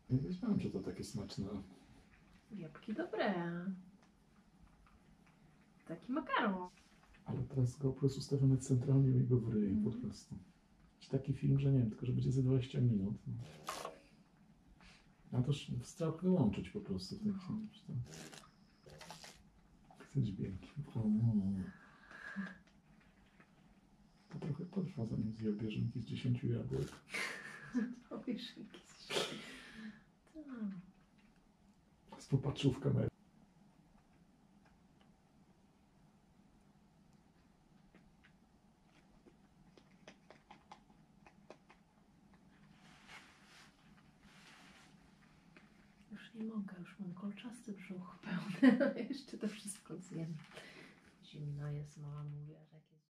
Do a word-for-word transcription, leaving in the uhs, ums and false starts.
Nie wiedziałem, że to takie smaczne. Jabłki dobre. Taki makaron. Ale teraz go po prostu stawiamy centralnie i go wryje Mhm. po prostu. Czy taki film, że nie wiem, tylko że będzie ze dwadzieścia minut. No. A to strach wyłączyć po prostu. Tak, No. Chcę dźwięki. To trochę potrwa, zanim zje bieżynki z dziesięciu jabłek. O, bieżynki. Tak. Popatrzył w kamerę. Już nie mogę, już mam kolczasty brzuch pełny. Jeszcze to wszystko zjem. Zimno jest, mama mówi, że